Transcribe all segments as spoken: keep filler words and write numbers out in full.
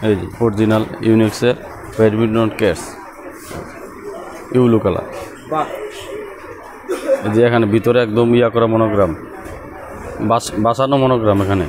এই যে অরিজিনাল ইউনিক্সের ব্যাডমিন্টন কেস ইউলু কালার। এই যে এখানে ভিতরে একদম ইয়া করা মনোগ্রাম, বাসানো মনোগ্রাম এখানে।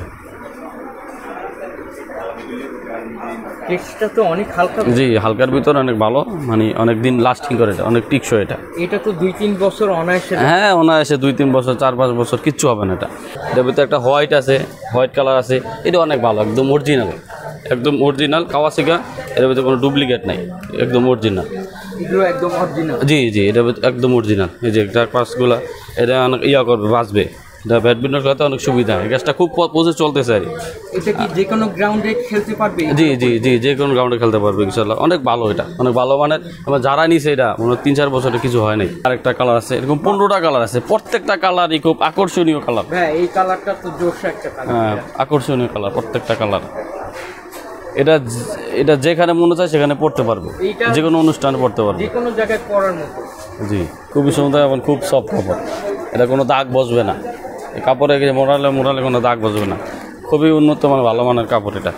কেসটা তো অনেক হালকা। জি, হালকার ভিতরে অনেক ভালো, মানে অনেক দিন লাস্টিং করে, এটা অনেক টিকসই। এটা এটা তো দুই তিন বছর অনায়াসে। হ্যাঁ, অনায়াসে দুই তিন বছর, চার পাঁচ বছর কিচ্ছু হবে না। এটা এটার ভিতরে একটা হোয়াইট আছে, হোয়াইট কালার আছে, এটা অনেক ভালো, একদম অরিজিনাল, একদম অরিজিনাল কাওয়াসাকি। এর ভিতরে কোনো ডুপ্লিকেট নাই, একদম অরিজিনাল। এগুলো একদম অরিজিনাল। জি জি, এটা একদম অরিজিনাল। এই যে গ্রাক পাসগুলো এটা অনেক ইয়া করবে, বাঁচবে। এটা ব্যাডমিন্টন খেলাতে অনেক সুবিধা, এই গ্যাসটা খুব পজে চলতেছে আর। এটা কি যে কোনো গ্রাউন্ডে খেলতে পারবে? জি জি জি, যে কোনো গ্রাউন্ডে খেলতে পারবে ইনশাল্লাহ। অনেক ভালো, এটা অনেক ভালো মানের। আমার যারা নিছে এটা মনে তিন চার বছরে কিছু হয় নাই। আরেকটা কালার আছে, এরকম পনেরোটা কালার আছে, প্রত্যেকটা কালারই খুব আকর্ষণীয় কালার। হ্যাঁ, এই কালারটা তো জোশ একটা কালার। হ্যাঁ, আকর্ষণীয় কালার প্রত্যেকটা কালার। এটা এটা যেখানে মনে চায় সেখানে পড়তে পারবে, যে কোনো অনুষ্ঠানে পড়তে পারবে, যে কোনো জায়গায় পরার মতো। জি, খুবই সুন্দর এবং খুব সফট কাপড়। এটা কোনো দাগ বসবে না, এই কাপড়ে মোড়ালে মোড়ালে কোনো দাগ বসবে না। খুবই উন্নত মানের ভালো মানের কাপড় এটা।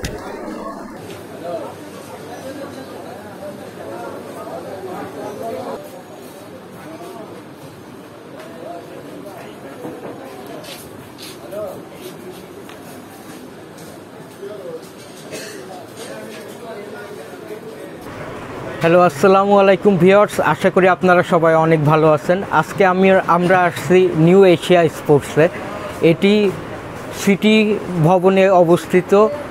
হ্যালো, আসসালামু আলাইকুম ভিউয়ার্স, আশা করি আপনারা সবাই অনেক ভালো আছেন। আজকে আমি আমরা আসছি নিউ এশিয়া স্পোর্টসে। এটি সিটি ভবনে অবস্থিত,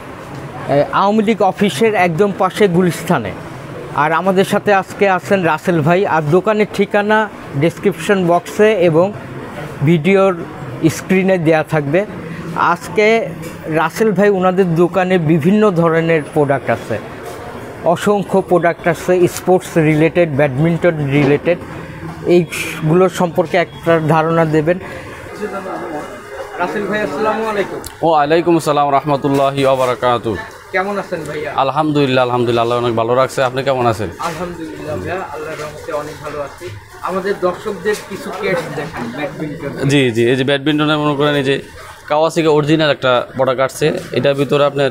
আওয়ামী লীগ অফিসের একদম পাশে গুলিস্তানে। আর আমাদের সাথে আজকে আছেন রাসেল ভাই। আর দোকানের ঠিকানা ডেসক্রিপশন বক্সে এবং ভিডিওর স্ক্রিনে দেয়া থাকবে। আজকে রাসেল ভাই ওনাদের দোকানে বিভিন্ন ধরনের প্রোডাক্ট আছে, অসংখ্য প্রোডাক্ট আছে স্পোর্টস রিলেটেড, ব্যাডমিন্টন রিলেটেড। এইগুলোর সম্পর্কে একটা ধারণা দেবেন। রাসেল ভাই, আসসালামু আলাইকুম। ও আলাইকুম আসসালাম রহমতুল্লাহি ওয়া বারাকাতুহু। কেমন আছেন ভাইয়া? আলহামদুলিল্লাহ, আলহামদুলিল্লাহ, আল্লাহ অনেক ভালো রাখছে। আপনি কেমন আছেন? আলহামদুলিল্লাহ ভাইয়া, আল্লাহর রহমতে অনেক ভালো আছি। আমাদের দর্শকদের কিছু কেস দেখান ব্যাডমিন্টন। জি জি, এই যে ব্যাডমিন্টনে মনে করেন এই যে কাওয়াসাকি অরিজিনাল একটা প্রোডাক্ট আসছে। এটার ভিতরে আপনার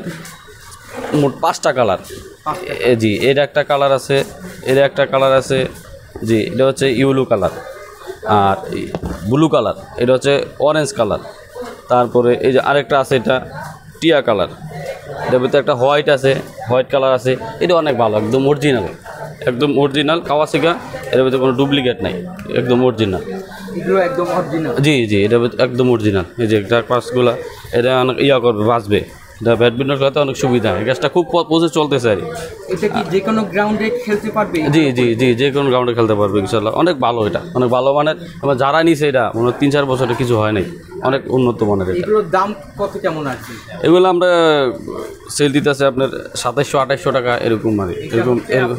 মোট পাঁচটা কালার। জি, এর একটা কালার আছে, এর একটা কালার আছে। জি, এটা হচ্ছে ইউলু কালার, আর ব্লু কালার, এটা হচ্ছে অরেঞ্জ কালার। তারপরে এই যে আরেকটা আছে, এটা টিয়া কালার। এটার ভিতরে একটা হোয়াইট আছে, হোয়াইট কালার আছে। এটা অনেক ভালো, একদম অরিজিনাল, একদম অরিজিনাল কাওয়াসাকি। এর ভিতরে কোনো ডুপ্লিকেট নাই, একদম অরিজিনাল। এগুলো একদম অরিজিনাল। জি জি, এটা একদম অরিজিনাল। এই যে গ্রাক পাসগুলো এটা অনেক ইয়া করবে, বাঁচবে। এটা ব্যাডমিন্টন খেলাতে অনেক সুবিধা, এই গ্যাসটা খুব পজে চলতেছে আর। এটা কি যে কোনো গ্রাউন্ডে খেলতে পারবে? জি জি জি, যে কোনো গ্রাউন্ডে খেলতে পারবে ইনশাল্লাহ। অনেক ভালো, এটা অনেক ভালো মানের। আমার যারা নিছে এটা মনে তিন চার বছরে কিছু হয় নাই, অনেক উন্নত মানের। এগুলোর দাম কত কেমন আছে? এগুলো আমরা সেল দিতেছে আপনার সাতাইশশো আঠাইশশো টাকা এরকম, মানে এরকম এরকম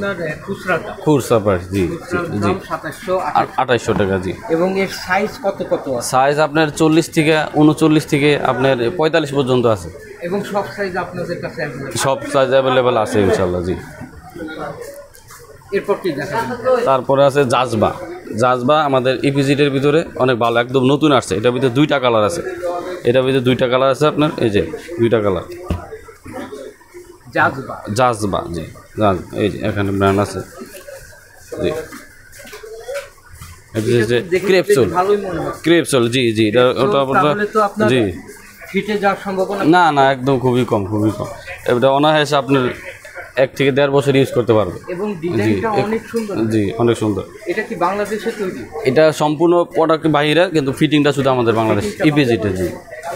খুচরা প্রাইস। জি জি, আঠাইশশো টাকা। জি, এবং এর সাইজ কত কত আছে? সাইজ আপনার চল্লিশ থেকে উনচল্লিশ থেকে আপনার পঁয়তাল্লিশ পর্যন্ত আছে। এবং সব সাইজ আপনাদের কাছে অ্যাভেলেবল? সব সাইজ অ্যাভেলেবেল আছে ইনশাল্লাহ। জি, এরপর কি দেখাবেন? তারপরে আছে জাজবা। জাজবা আমাদের ইপিজিটের ভিতরে অনেক ভালো, একদম নতুন আসছে। এটার ভিতরে দুইটা কালার আছে, এটার ভিতরে দুইটা কালার আছে আপনার। এই যে দুইটা কালার জাজবা। জাজবা, জি, জাজ। এই যে এখানে ব্র্যান্ড আছে। জি, ক্রেপসোল, ক্রেপসোল। জি জি, এটা ওটা জি, ফিটে যাওয়ার সম্ভাবনা না না, একদম খুবই কম, খুবই কম। এটা অনায়াসে আপনার এক থেকে দেড় বছর ইউজ করতে পারবে। এবং ডিজাইনটা অনেক সুন্দর। জি, অনেক সুন্দর। এটা কি বাংলাদেশে তৈরি? এটা সম্পূর্ণ প্রোডাক্ট বাইরে, কিন্তু ফিটিংটা শুধু আমাদের বাংলাদেশ ইপিজিটে। জি,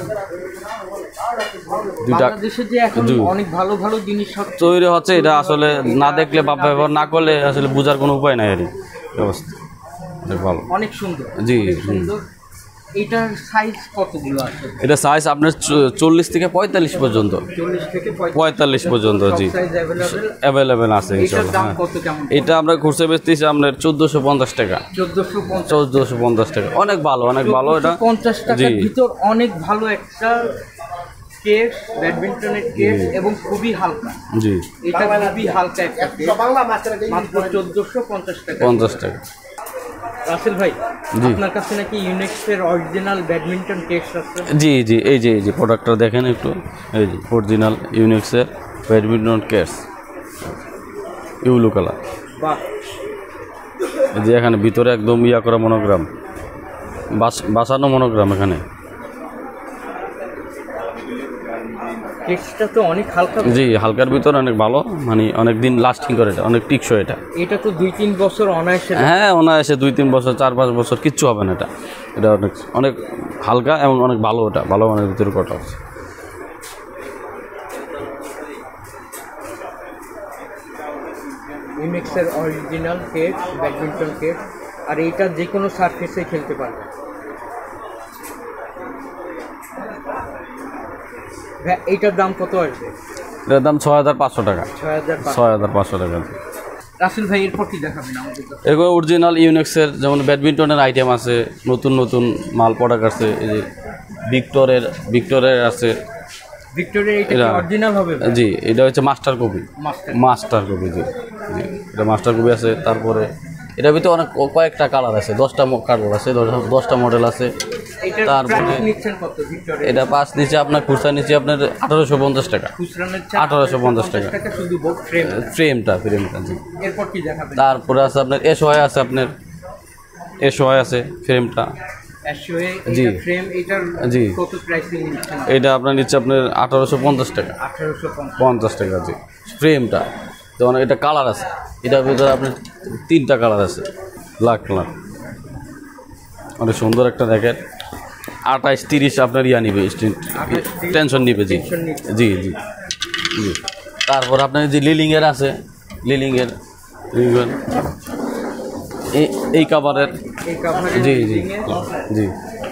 বাংলাদেশে যে এখন অনেক ভালো ভালো জিনিস তৈরি হচ্ছে, এটা আসলে না দেখলে বা ব্যবহার না করলে আসলে বোঝার কোনো উপায় নাই আর ব্যবস্থা। অনেক ভালো, অনেক সুন্দর। জি, সুন্দর। এটার সাইজ কতগুলো আছে? এটা সাইজ আপনার চল্লিশ থেকে পঁয়তাল্লিশ পর্যন্ত। চল্লিশ থেকে পঁয়তাল্লিশ পর্যন্ত। জি, অ্যাভেলেবেল আছে ইনশাআল্লাহ। এটা আমরা খুচরা বেচতেছি আপনার চোদ্দোশো পঞ্চাশ টাকা। চোদ্দোশো পঞ্চাশ টাকা, অনেক ভালো, অনেক ভালো। এটা পঞ্চাশ টাকার ভিতর অনেক ভালো একটা কেস, ব্যাডমিন্টনের কেস, এবং খুবই হালকা। জি, এটা খুবই হালকা একটা কেস, মাত্র চোদ্দোশো পঞ্চাশ টাকা। পঞ্চাশ টাকা। রাসেল ভাই, আপনার কাছে নাকি ইউনিক্সের অরিজিনাল ব্যাডমিন্টন কেস আছে? জি জি, এই যে এই যে প্রোডাক্টটা দেখেন একটু। এই যে অরিজিনাল ইউনিক্সের ব্যাডমিন্টন কেটস ইউলো কালার। বাহ, এই যে এখানে ভিতরে একদম ইয়া করা মনোগ্রাম, বাসানো মনোগ্রাম এখানে। টেক্সটটা তো অনেক হালকা। জি, হালকার ভিতরে অনেক ভালো, মানে অনেক দিন লাস্টিং করে, এটা অনেক টিকসই এটা। এটা তো দুই তিন বছর অনায়াসে। হ্যাঁ, অনায়াসে দুই তিন বছর চার পাঁচ বছর কিচ্ছু হবে না এটা। এটা অনেক অনেক হালকা এবং অনেক ভালো, ওটা ভালো মানের ভিতরে কটা আছে। ইউনিক্সের অরিজিনাল কেট, ব্যাডমিন্টন কেট, আর এইটা যে কোনো সারফেসে খেলতে পারবে। হ্যাঁ, এইটার দাম কত আসবে? এটার দাম ছয় হাজার পাঁচশো টাকা। ছয় হাজার ছয় হাজার পাঁচশো টাকা। রাসেল ভাই, এরপর কি দেখাবেন আমাদের? এগুলো অরিজিনাল ইউনিক্সের যেমন ব্যাডমিন্টনের আইটেম আছে, নতুন নতুন মাল প্রোডাক্ট আছে। এই যে ভিক্টরের ভিক্টরের আছে। ভিক্টোরিয়া এটা অরিজিনাল হবে? জি, এটা হচ্ছে master copy. Master master copy জি জি এটা মাস্টার কপি আছে। তারপরে এটার ভিতরে অনেক কয়েকটা কালার আছে, দশটা কালার আছে, দশটা মডেল আছে। তারপরে এটা পাঁচ নিচে আপনার খুচরা নিচে আপনার আঠারোশো পঞ্চাশ টাকা। আঠারোশো পঞ্চাশ টাকা ফ্রেমটা ফ্রেমটা জি। এরপর কি দেখাবেন? তারপরে আছে আপনার এস ওয়াই আছে, আপনার এস ওয়াই আছে ফ্রেমটা জি জি। এটা আপনার নিচ্ছে আপনার আঠারোশো পঞ্চাশ টাকা। পঞ্চাশ টাকা জি ফ্রেমটা। তো এটা কালার আছে, এটার ভিতরে আপনার তিনটা কালার আছে, ব্ল্যাক কালার, অনেক সুন্দর একটা র্যাকেট। আঠাইশ তিরিশ আপনার ইয়া নিবে, টেনশন নিবে জি জি জি জি। তারপর আপনার যে লিলিংয়ের আছে, লিলিংয়ের এই এই কাভারের জি জি জি।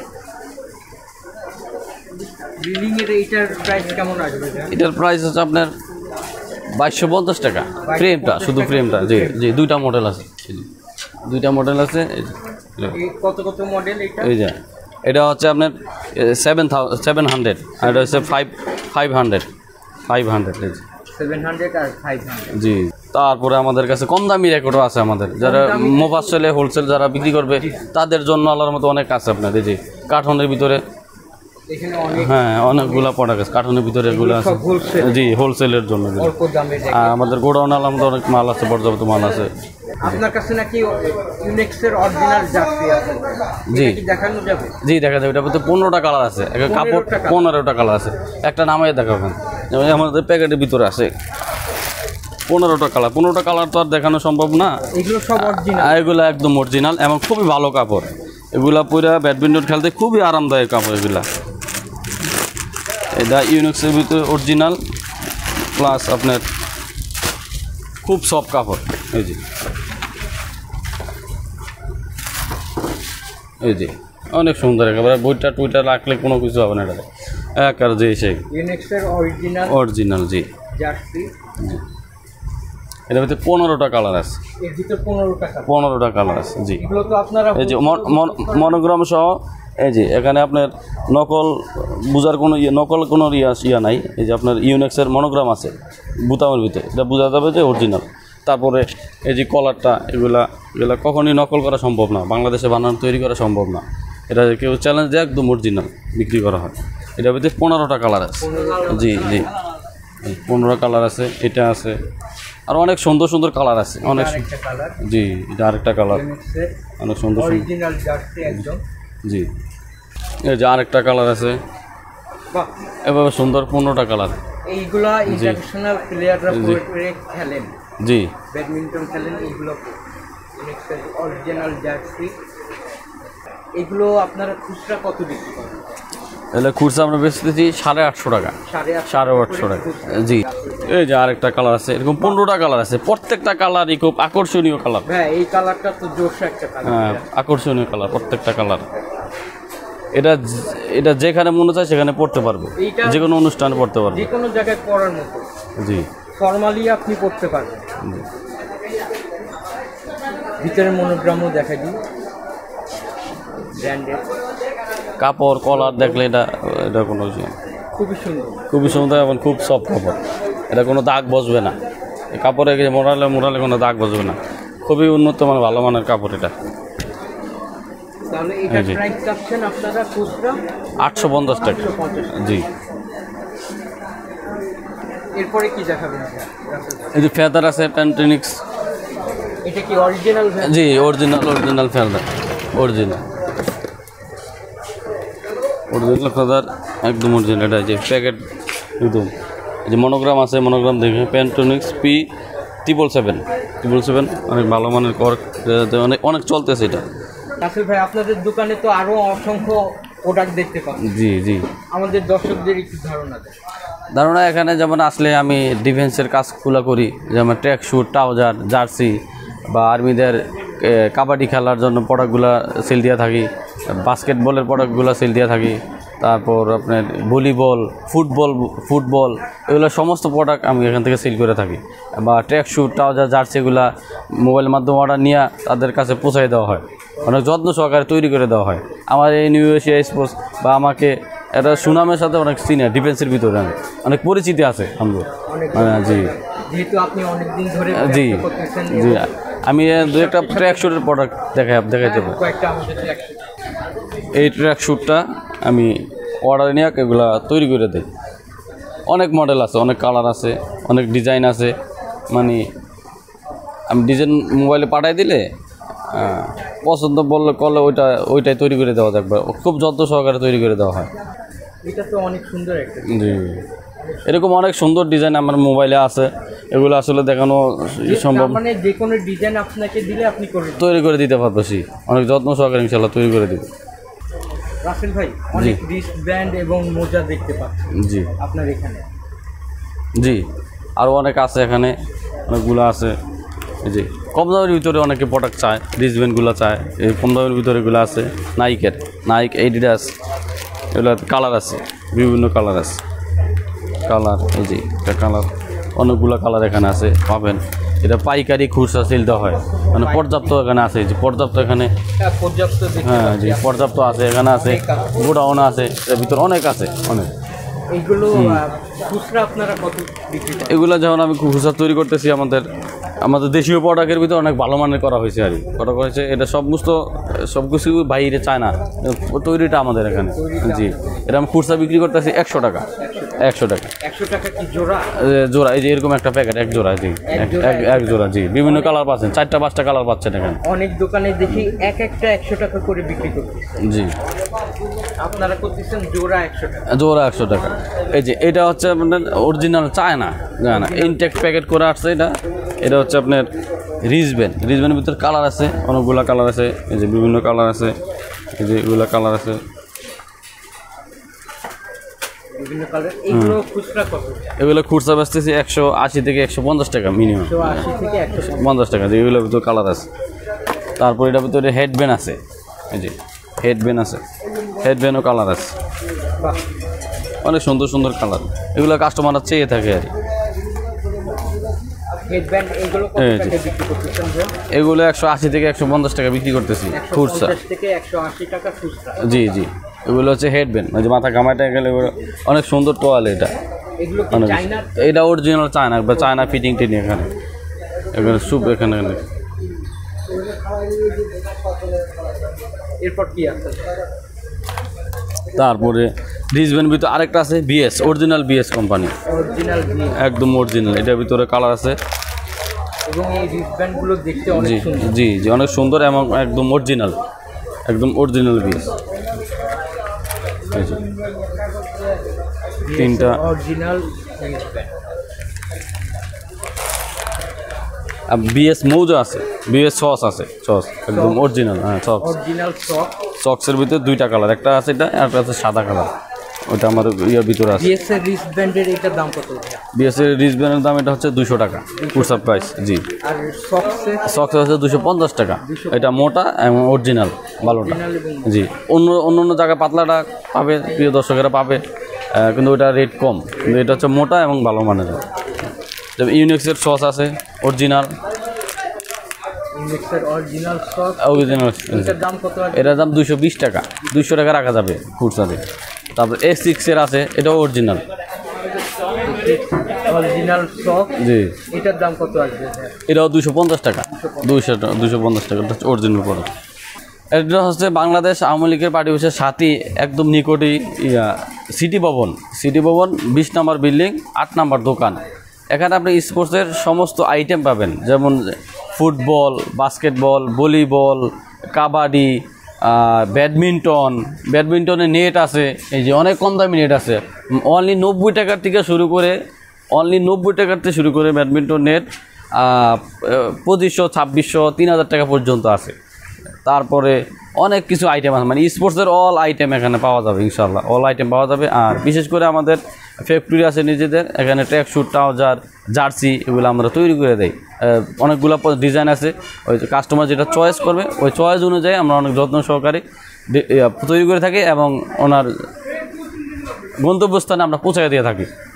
এটার প্রাইস হচ্ছে আপনার বাইশশো পঞ্চাশ টাকা ফ্রেমটা, শুধু ফ্রেমটা জি জি। দুইটা মডেল আছে, দুইটা মডেল আছে। কত কত মডেল এটা? এই যে এটা হচ্ছে আপনার সেভেন থাউজেন্ড সেভেন হান্ড্রেড, আর এটা হচ্ছে five five hundred five hundred seven hundred আর ফাইভ হান্ড্রেড জি। তারপরে আমাদের কাছে কম দামি রেকর্ডও আছে আমাদের, যারা মোফাসেলে হোলসেল যারা বিক্রি করবে তাদের জন্য আলার মতো অনেক আছে আপনার। এই যে কার্টনের ভিতরে, হ্যাঁ অনেকগুলা প্রোডাক্ট আছে কার্টনের ভিতরে, এগুলো আছে জি হোলসেলের জন্য। আর আমাদের গোডাউন আলার মতো অনেক মাল আছে, পর্যাপ্ত মাল আছে। আপনার কাছে নাকি ইউনিক্সের অরিজিনাল জার্সি আছে? জি দেখানো যাবে? জি দেখা যাবে। এটার ভিতরে পনেরোটা কালার আছে, একটা কাপড় পনেরোটা কালার আছে, একটা নামাই দেখাবেন। যেমন আমাদের প্যাকেটের ভিতরে আছে পনেরোটা কালার। পনেরোটা কালার তো আর দেখানো সম্ভব না। এগুলো সব অরিজিনাল? এগুলো একদম অরিজিনাল এবং খুবই ভালো কাপড়। এগুলা পুরা ব্যাডমিন্টন খেলতে খুবই আরামদায়ক কাপড় এগুলা। এটা ইউনিক্সের ভিতরে অরিজিনাল প্লাস আপনার খুব সফট কাপড়। এই যে এই যে অনেক সুন্দর একেবারে, বইটা টুইটা রাখলে কোনো কিছু হবে না। এটা এক আর যে সেই ইউনিক্সের অরিজিনাল অরিজিনাল জি জার্সি জি। এটার ভিতরে পনেরোটা কালার আছে, এর ভিতরে পনেরোটা পনেরোটা কালার আছে জি। এগুলো তো আপনারা এই যে মনোগ্রাম সহ, এই যে এখানে আপনার নকল বোঝার কোনো ইয়ে, নকল কোনো ইয়া ইয়া নাই। এই যে আপনার ইউনিক্সের মনোগ্রাম আছে বুতামের ভিতরে, এটা বোঝা যাবে যে অরিজিনাল। তারপরে এই যে কলারটা, এগুলা এগুলা কখনই নকল করা সম্ভব না, বাংলাদেশে বানানো তৈরি করা সম্ভব না। এটা কেউ চ্যালেঞ্জ দেয় একদম অরিজিনাল বিক্রি করা হয়। এটার ভিতরে পনেরোটা কালার আছে জি জি পনেরো কালার আছে। এটা আছে আর অনেক সুন্দর সুন্দর কালার আছে, অনেক জি। এটা আরেকটা কালার, অনেক সুন্দর অরিজিনাল জার্সি একদম জি। এই যে আরেকটা কালার আছে, এভাবে সুন্দর পনেরোটা কালার। এইগুলা ইন্টারন্যাশনাল প্লেয়াররা খেলেন জি, ব্যাডমিন্টন খেলেন, এইগুলো অরিজিনাল জার্সি। এগুলো আপনারা খুচরা কত বিক্রি করেন? তাহলে খুচরা আমরা বেচতেছি সাড়ে আটশো টাকা। সাড়ে আটশো টাকা জি। এই যে আরেকটা কালার আছে, এরকম পনেরোটা কালার আছে, প্রত্যেকটা কালারই খুব আকর্ষণীয় কালার। হ্যাঁ, এই কালারটা তো জোশ একটা কালার। হ্যাঁ, আকর্ষণীয় কালার প্রত্যেকটা কালার। এটা এটা যেখানে মনে চায় সেখানে পড়তে পারবে, যে কোনো অনুষ্ঠানে পড়তে পারবে, যে কোনো জায়গায় পড়ার মতো জি। ফর্মালি আপনি পড়তে পারবেন। ভিতরের মনোগ্রামও দেখাই দিই, ব্র্যান্ডের কাপড় কলার দেখলে এটা এটা কোনো খুবই সুন্দর, খুবই সুন্দর এবং খুব সফট কাপড়। এটা কোনো দাগ বসবে না, এই কাপড়ে মোড়ালে মোড়ালে কোনো দাগ বসবে না, খুবই উন্নত মানের ভালো মানের কাপড় এটা। তাহলে এটা প্রাইস চাচ্ছেন আপনারা খুচরা আটশো পঞ্চাশ টাকা জি। এরপরে কি দেখাবেন? এই যে ফেদার আছে প্যান্টেনিক্স। এটা কি অরিজিনাল? জি original original feather original original feather একদম অরিজিনাল। এটা যে প্যাকেট একদম এই যে মনোগ্রাম আছে, মনোগ্রাম দেখে প্যান্টেনিক্স P triple seven triple seven অনেক ভালো মানের কর, অনেক অনেক চলতেছে এটা। রাসেল ভাই আপনাদের দোকানে তো আরও অসংখ্য প্রোডাক্ট দেখতে পাবেন। জি জি আমাদের দর্শকদের একটু ধারণা দেন। ধারণা এখানে যেমন আসলে আমি ডিফেন্সের কাজগুলো করি, যেমন ট্র্যাক শ্যুট, ট্রাউজার, জার্সি বা আর্মিদের কাবাডি খেলার জন্য প্রোডাক্টগুলো সেল দিয়ে থাকি, বাস্কেটবলের প্রোডাক্টগুলো সেল দিয়ে থাকি, তারপর আপনার ভলিবল, ফুটবল ফুটবল এগুলো সমস্ত প্রোডাক্ট আমি এখান থেকে সেল করে থাকি। বা ট্র্যাক শ্যুট, ট্রাউজার, জার্সি এগুলো মোবাইলের মাধ্যমে অর্ডার নিয়ে তাদের কাছে পৌঁছাই দেওয়া হয়, অনেক যত্ন সহকারে তৈরি করে দেওয়া হয়। আমার এই নিউ এশিয়া স্পোর্টস বা আমাকে এটা সুনামের সাথে অনেক সিনিয়র ডিফেন্সের ভিতরে আমি অনেক পরিচিতি আছে আমরা। জি যেহেতু আপনি অনেক দিন ধরে জি জি আমি দু একটা ট্র্যাক শ্যুটের প্রোডাক্ট দেখাই দেখাইতে পারি। এই ট্র্যাক শ্যুটটা আমি অর্ডার নিয়ে এগুলো তৈরি করে দিই। অনেক মডেল আছে, অনেক কালার আছে, অনেক ডিজাইন আছে। মানে আমি ডিজাইন মোবাইলে পাঠাই দিলে পছন্দ বললে করলে ওইটা ওইটাই তৈরি করে দেওয়া যাবে, খুব যত্ন সহকারে তৈরি করে দেওয়া হয়। এটা তো অনেক সুন্দর একটা। জি এরকম অনেক সুন্দর ডিজাইন আমার মোবাইলে আছে, এগুলো আসলে দেখানো সম্ভব। মানে যে কোনো ডিজাইন আপনাকে দিলে আপনি করে তৈরি করে দিতে পারতেছি, অনেক যত্ন সহকারে ইনশাআল্লাহ তৈরি করে দিব। রাসেল ভাই অনেক রিস্ট ব্যান্ড এবং মোজা দেখতে পাচ্ছি জি আপনার এখানে। জি আরও অনেক আছে, এখানে অনেকগুলো আছে। জি কম দামের ভিতরে অনেকে প্রোডাক্ট চায়, রিস্ট ব্যান্ডগুলো চায়, এই কম দামের ভিতরে এগুলো আছে। নাইকের নাইক, এডিডাস এগুলো কালার আছে, বিভিন্ন কালার আছে। কালার এই যে একটা কালার, অনেকগুলো কালার এখানে আছে পাবেন। এটা পাইকারি খুচরা সেল দেওয়া হয়, মানে পর্যাপ্ত এখানে আছে, যে পর্যাপ্ত এখানে পর্যাপ্ত। হ্যাঁ জি পর্যাপ্ত আছে, এখানে আছে, গোডাউন আছে, এর ভিতরে অনেক আছে অনেক। এইগুলো খুচরা আপনারা কত বিক্রি করেন? এগুলো যেমন আমি খুচরা তৈরি করতেছি, আমাদের আমাদের দেশীয় প্রোডাক্টের ভিতরে অনেক ভালো মানের করা হয়েছে আর কি করা হয়েছে। এটা সমস্ত সব কিছু বাইরে চায় না, তৈরিটা আমাদের এখানে। জি এটা আমি খুচরা বিক্রি করতেছি একশো টাকা একশো টাকা একশো টাকা কি জোড়া? জোড়া এই যে এরকম একটা প্যাকেট এক জোড়া। জি এক জোড়া। জি বিভিন্ন কালার পাচ্ছেন, চারটা পাঁচটা কালার পাচ্ছেন এখানে। অনেক দোকানে দেখি এক একটা একশো টাকা করে বিক্রি করতেছে। জি আপনারা করতেছেন জোড়া একশো টাকা? জোড়া একশো টাকা। এই যে এটা হচ্ছে আপনার অরিজিনাল চায় না, যায় না, ইনটেক প্যাকেট করে আসছে। এটা এটা হচ্ছে আপনার রিস্ট ব্যান্ড। রিস্ট ব্যান্ডের ভিতরে কালার আছে, অনেকগুলো কালার আছে, এই যে বিভিন্ন কালার আছে, এই যে এগুলো কালার আছে বিভিন্ন কালার। এগুলো খুচরা কত? এগুলো খুচরা বেচতেছি একশো আশি থেকে একশো পঞ্চাশ টাকা মিনিমাম, একশো আশি থেকে একশো পঞ্চাশ টাকা। যে এগুলোর ভিতরে কালার আছে। তারপর এটার ভিতরে হেডব্যান্ড আছে, এই যে হেডব্যান্ড আছে, হেডব্যান্ডও কালার আছে, অনেক সুন্দর সুন্দর কালার। এগুলো কাস্টমাররা চেয়ে থাকে আর কি। হেডব্যান্ড এগুলো কত টাকা বিক্রি করতেছেন? এগুলো একশো আশি থেকে একশো পঞ্চাশ টাকা বিক্রি করতেছি খুচরা থেকে একশো আশি টাকা খুচরা। জি জি এগুলো হচ্ছে হেডব্যান্ড, ওই যে মাথা কামাইটা গেলে এগুলো অনেক সুন্দর টোয়াল। এটা এগুলো কি চায়না? এটা অরিজিনাল চায়না বা চায়না ফিটিং টিনি। এখানে এখানে সুপ এখানে এখানে এরপর কি আছে? তারপরে রিস্ট ব্যান্ড ভিতরে আরেকটা আছে BS, original BS company, original একদম অরিজিনাল। এটার ভিতরে কালার আছে এবং এই রিস্ট ব্যান্ডগুলো দেখতে অনেক জি সুন্দর। জি জি অনেক সুন্দর এবং একদম অরিজিনাল, একদম অরিজিনাল বিএস। তিনটা অরিজিনাল রিস্ট ব্যান্ড। আর বিএস মৌজা আছে, বিএস সস আছে, সস একদম অরিজিনাল। হ্যাঁ সস অরিজিনাল সস। সক্সের ভিতরে দুইটা কালার, একটা আছে এটা আর একটা আছে সাদা কালার, ওইটা আমার ইয়ের ভিতরে আছে। বিএস এর রিস্ট ব্যান্ডের এটার দাম কত? বিএস এর রিস্ট ব্যান্ডের দাম এটা হচ্ছে দুশো টাকা খুচরা প্রাইস। জি আর সক্সে? সক্স হচ্ছে দুশো পঞ্চাশ টাকা। এটা মোটা এবং অরিজিনাল ভালোটা। জি অন্য অন্য অন্য জায়গায় পাতলাটা পাবে, প্রিয় দর্শকেরা পাবে, কিন্তু ওইটা রেট কম, কিন্তু এটা হচ্ছে মোটা এবং ভালো মানের। যেমন ইউনিক্সের সস আছে অরিজিনাল, ইউনিক্সের অরিজিনাল সস। অরিজিনাল এটার দাম কত? এটার দাম দুশো বিশ টাকা, দুশো টাকা রাখা যাবে খুচরাতে। তারপর এ সিক্সের আছে, এটাও অরিজিনাল, অরিজিনাল সস। জি এটার দাম কত আসবে? এটাও দুশো পঞ্চাশ টাকা, দুইশো দুশো পঞ্চাশ টাকা, এটা হচ্ছে অরিজিনাল প্রোডাক্ট। এটা হচ্ছে বাংলাদেশ আওয়ামী লীগের পার্টি অফিসের সাথে একদম নিকটেই ইয়া সিটি ভবন সিটি ভবন বিশ নম্বর বিল্ডিং আট নম্বর দোকান। এখানে আপনি স্পোর্টসের সমস্ত আইটেম পাবেন, যেমন football, basketball, volleyball, kabaddi, badminton, ব্যাডমিন্টনের নেট আছে, এই যে অনেক কম দামি নেট আছে, অনলি নব্বই টাকার থেকে শুরু করে অনলি নব্বই টাকার থেকে শুরু করে ব্যাডমিন্টন নেট পঁচিশশো ছাব্বিশশো তিন হাজার টাকা পর্যন্ত আছে। তারপরে অনেক কিছু আইটেম আছে, মানে স্পোর্টসের অল আইটেম এখানে পাওয়া যাবে, ইনশাল্লাহ অল আইটেম পাওয়া যাবে। আর বিশেষ করে আমাদের ফ্যাক্টরি আছে নিজেদের, এখানে ট্র্যাক স্যুট, ট্রাউজার, জার্সি এগুলো আমরা তৈরি করে দেই। অনেকগুলো ডিজাইন আছে, ওই কাস্টমার যেটা চয়েস করবে ওই চয়েস অনুযায়ী আমরা অনেক যত্ন সহকারে তৈরি করে থাকি এবং ওনার গন্তব্যস্থানে আমরা পৌঁছায় দিয়ে থাকি।